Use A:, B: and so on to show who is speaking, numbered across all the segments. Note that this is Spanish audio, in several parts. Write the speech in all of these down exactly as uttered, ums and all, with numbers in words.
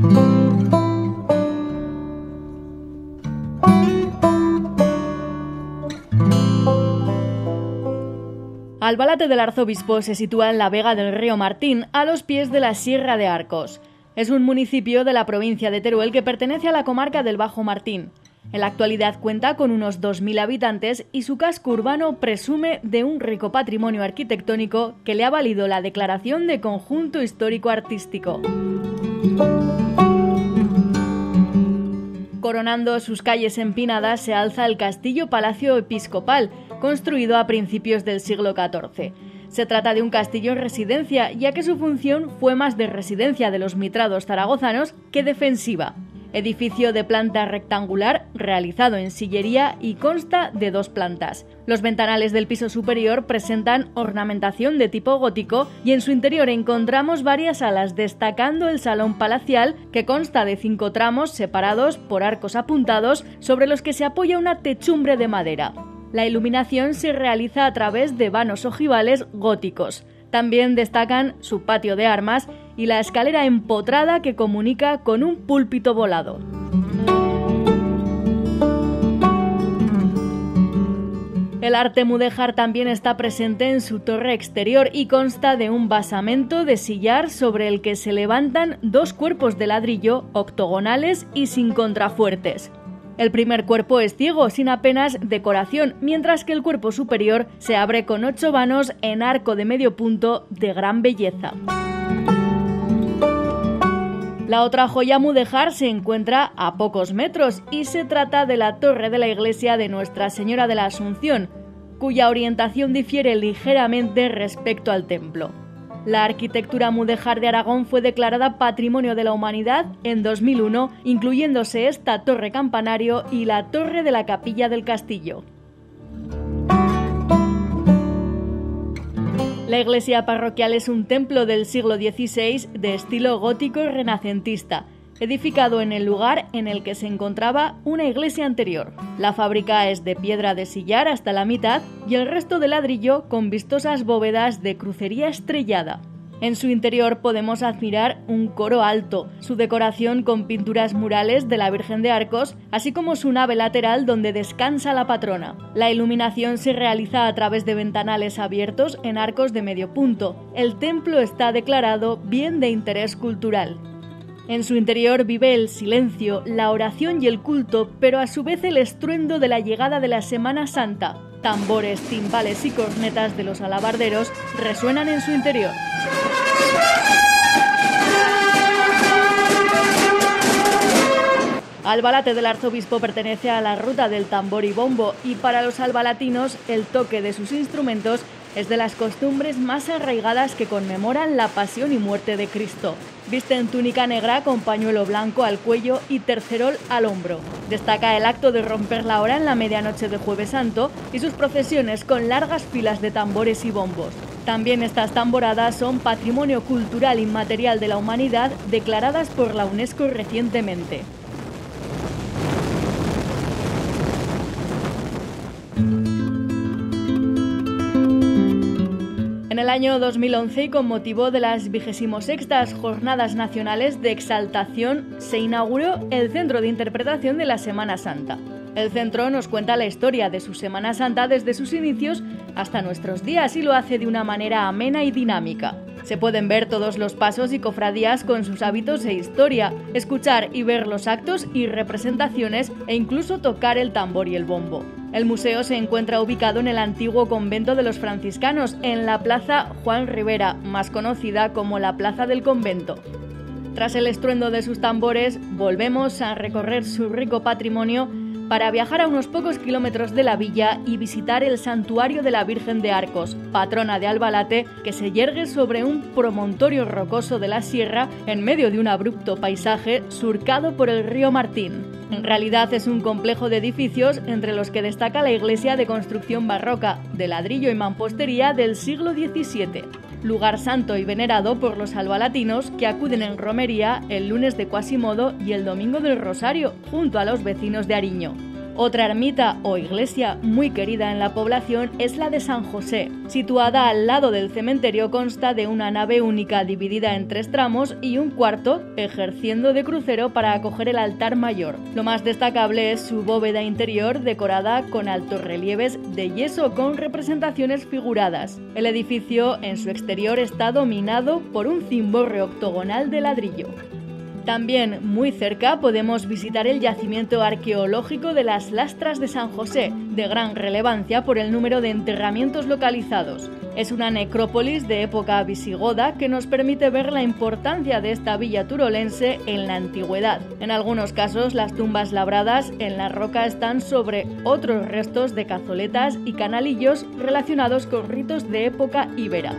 A: Albalate del Arzobispo se sitúa en la vega del río Martín, a los pies de la Sierra de Arcos. Es un municipio de la provincia de Teruel que pertenece a la comarca del Bajo Martín. En la actualidad cuenta con unos dos mil habitantes y su casco urbano presume de un rico patrimonio arquitectónico que le ha valido la declaración de conjunto histórico-artístico. Coronando sus calles empinadas se alza el Castillo Palacio Episcopal, construido a principios del siglo catorce. Se trata de un castillo residencia, ya que su función fue más de residencia de los mitrados zaragozanos que defensiva. Edificio de planta rectangular, realizado en sillería y consta de dos plantas. Los ventanales del piso superior presentan ornamentación de tipo gótico y en su interior encontramos varias salas, destacando el salón palacial, que consta de cinco tramos separados por arcos apuntados sobre los que se apoya una techumbre de madera. La iluminación se realiza a través de vanos ojivales góticos. También destacan su patio de armas y la escalera empotrada que comunica con un púlpito volado. El arte mudéjar también está presente en su torre exterior y consta de un basamento de sillar sobre el que se levantan dos cuerpos de ladrillo octogonales y sin contrafuertes. El primer cuerpo es ciego, sin apenas decoración, mientras que el cuerpo superior se abre con ocho vanos en arco de medio punto de gran belleza. La otra joya mudéjar se encuentra a pocos metros y se trata de la torre de la iglesia de Nuestra Señora de la Asunción, cuya orientación difiere ligeramente respecto al templo. La arquitectura mudéjar de Aragón fue declarada Patrimonio de la Humanidad en dos mil uno, incluyéndose esta torre campanario y la torre de la capilla del castillo. La iglesia parroquial es un templo del siglo dieciséis de estilo gótico renacentista, edificado en el lugar en el que se encontraba una iglesia anterior. La fábrica es de piedra de sillar hasta la mitad y el resto de ladrillo con vistosas bóvedas de crucería estrellada. En su interior podemos admirar un coro alto, su decoración con pinturas murales de la Virgen de Arcos, así como su nave lateral donde descansa la patrona. La iluminación se realiza a través de ventanales abiertos en arcos de medio punto. El templo está declarado bien de interés cultural. En su interior vive el silencio, la oración y el culto, pero a su vez el estruendo de la llegada de la Semana Santa. Tambores, timbales y cornetas de los alabarderos resuenan en su interior. Albalate del Arzobispo pertenece a la ruta del tambor y bombo y para los albalatinos el toque de sus instrumentos es de las costumbres más arraigadas que conmemoran la pasión y muerte de Cristo. Visten túnica negra con pañuelo blanco al cuello y tercerol al hombro. Destaca el acto de romper la hora en la medianoche de Jueves Santo y sus procesiones con largas filas de tambores y bombos. También estas tamboradas son Patrimonio Cultural Inmaterial de la Humanidad declaradas por la UNESCO recientemente. En el año dos mil once, y con motivo de las vigésimo sextas Jornadas Nacionales de Exaltación, se inauguró el Centro de Interpretación de la Semana Santa. El centro nos cuenta la historia de su Semana Santa desde sus inicios hasta nuestros días y lo hace de una manera amena y dinámica. Se pueden ver todos los pasos y cofradías con sus hábitos e historia, escuchar y ver los actos y representaciones e incluso tocar el tambor y el bombo. El museo se encuentra ubicado en el antiguo convento de los franciscanos, en la Plaza Juan Rivera, más conocida como la Plaza del Convento. Tras el estruendo de sus tambores, volvemos a recorrer su rico patrimonio para viajar a unos pocos kilómetros de la villa y visitar el santuario de la Virgen de Arcos, patrona de Albalate, que se yergue sobre un promontorio rocoso de la sierra en medio de un abrupto paisaje surcado por el río Martín. En realidad es un complejo de edificios entre los que destaca la iglesia de construcción barroca, de ladrillo y mampostería del siglo diecisiete. Lugar santo y venerado por los albalatinos que acuden en romería el lunes de Quasimodo y el domingo del Rosario, junto a los vecinos de Ariño. Otra ermita o iglesia muy querida en la población es la de San José. Situada al lado del cementerio, consta de una nave única dividida en tres tramos y un cuarto ejerciendo de crucero para acoger el altar mayor. Lo más destacable es su bóveda interior decorada con altos relieves de yeso con representaciones figuradas. El edificio en su exterior está dominado por un cimborre octogonal de ladrillo. También muy cerca podemos visitar el yacimiento arqueológico de las Lastras de San José, de gran relevancia por el número de enterramientos localizados. Es una necrópolis de época visigoda que nos permite ver la importancia de esta villa turolense en la antigüedad. En algunos casos, las tumbas labradas en la roca están sobre otros restos de cazoletas y canalillos relacionados con ritos de época íbera.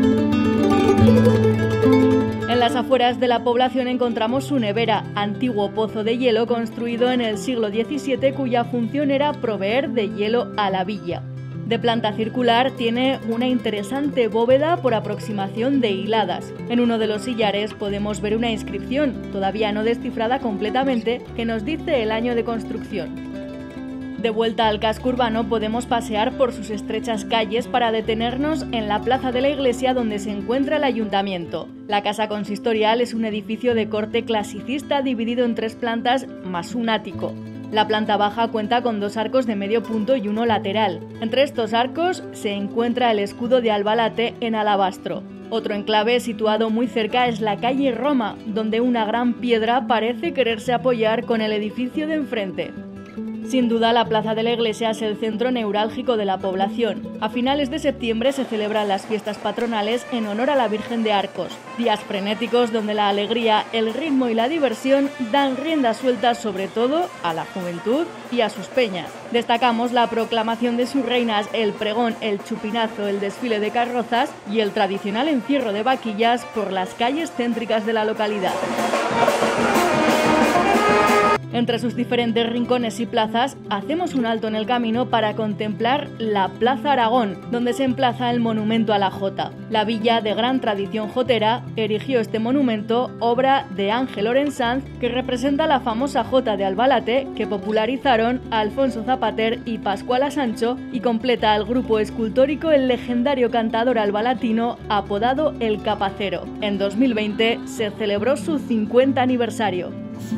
A: En las afueras de la población encontramos su nevera, antiguo pozo de hielo construido en el siglo diecisiete cuya función era proveer de hielo a la villa. De planta circular, tiene una interesante bóveda por aproximación de hiladas. En uno de los sillares podemos ver una inscripción, todavía no descifrada completamente, que nos dice el año de construcción. De vuelta al casco urbano podemos pasear por sus estrechas calles para detenernos en la plaza de la iglesia donde se encuentra el ayuntamiento. La casa consistorial es un edificio de corte clasicista dividido en tres plantas más un ático. La planta baja cuenta con dos arcos de medio punto y uno lateral. Entre estos arcos se encuentra el escudo de Albalate en alabastro. Otro enclave situado muy cerca es la calle Roma, donde una gran piedra parece quererse apoyar con el edificio de enfrente. Sin duda, la plaza de la iglesia es el centro neurálgico de la población. A finales de septiembre se celebran las fiestas patronales en honor a la Virgen de Arcos, días frenéticos donde la alegría, el ritmo y la diversión dan rienda suelta sobre todo a la juventud y a sus peñas. Destacamos la proclamación de sus reinas, el pregón, el chupinazo, el desfile de carrozas y el tradicional encierro de vaquillas por las calles céntricas de la localidad. Entre sus diferentes rincones y plazas, hacemos un alto en el camino para contemplar la Plaza Aragón, donde se emplaza el monumento a la jota. La villa, de gran tradición jotera, erigió este monumento, obra de Ángel Orensanz, que representa la famosa jota de Albalate que popularizaron Alfonso Zapater y Pascuala Sancho, y completa al grupo escultórico el legendario cantador albalatino apodado El Capacero. En dos mil veinte se celebró su cincuenta aniversario.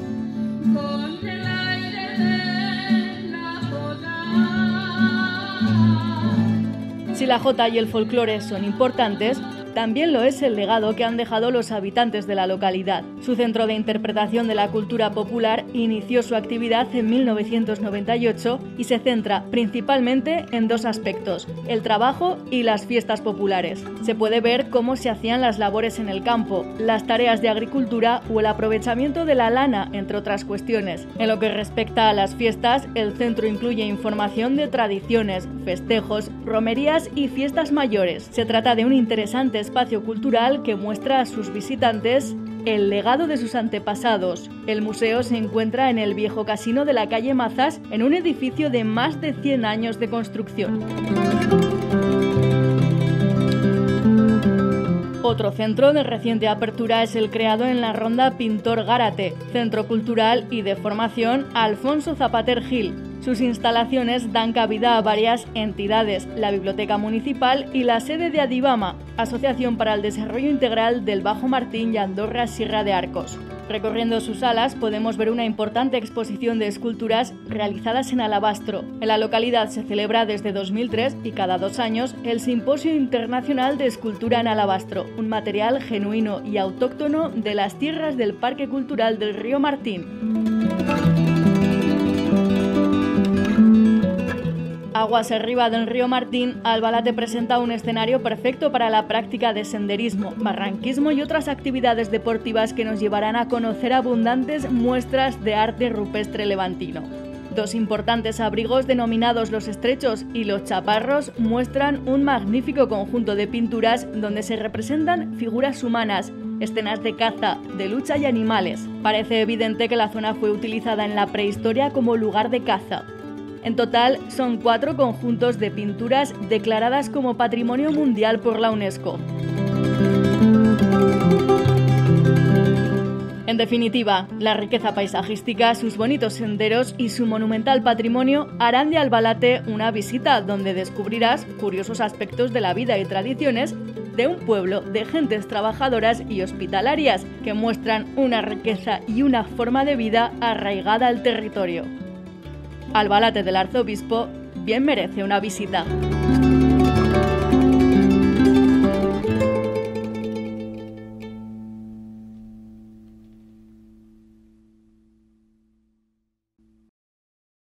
A: Si la jota y el folclore son importantes, también lo es el legado que han dejado los habitantes de la localidad. Su centro de interpretación de la cultura popular inició su actividad en mil novecientos noventa y ocho y se centra principalmente en dos aspectos: el trabajo y las fiestas populares. Se puede ver cómo se hacían las labores en el campo, las tareas de agricultura o el aprovechamiento de la lana, entre otras cuestiones. En lo que respecta a las fiestas, el centro incluye información de tradiciones, festejos, romerías y fiestas mayores. Se trata de un interesante espacio cultural que muestra a sus visitantes el legado de sus antepasados. El museo se encuentra en el viejo casino de la calle Mazas, en un edificio de más de cien años de construcción. Otro centro de reciente apertura es el creado en la Ronda Pintor Gárate, centro cultural y de formación Alfonso Zapater Gil. Sus instalaciones dan cabida a varias entidades, la Biblioteca Municipal y la sede de Adibama, Asociación para el Desarrollo Integral del Bajo Martín y Andorra Sierra de Arcos. Recorriendo sus salas podemos ver una importante exposición de esculturas realizadas en alabastro. En la localidad se celebra desde dos mil tres y cada dos años el Simposio Internacional de Escultura en Alabastro, un material genuino y autóctono de las tierras del Parque Cultural del Río Martín. Aguas arriba del río Martín, Albalate presenta un escenario perfecto para la práctica de senderismo, barranquismo y otras actividades deportivas que nos llevarán a conocer abundantes muestras de arte rupestre levantino. Dos importantes abrigos denominados Los Estrechos y Los Chaparros muestran un magnífico conjunto de pinturas donde se representan figuras humanas, escenas de caza, de lucha y animales. Parece evidente que la zona fue utilizada en la prehistoria como lugar de caza. En total, son cuatro conjuntos de pinturas declaradas como Patrimonio Mundial por la UNESCO. En definitiva, la riqueza paisajística, sus bonitos senderos y su monumental patrimonio harán de Albalate una visita donde descubrirás curiosos aspectos de la vida y tradiciones de un pueblo de gentes trabajadoras y hospitalarias que muestran una riqueza y una forma de vida arraigada al territorio. Albalate del Arzobispo bien merece una visita.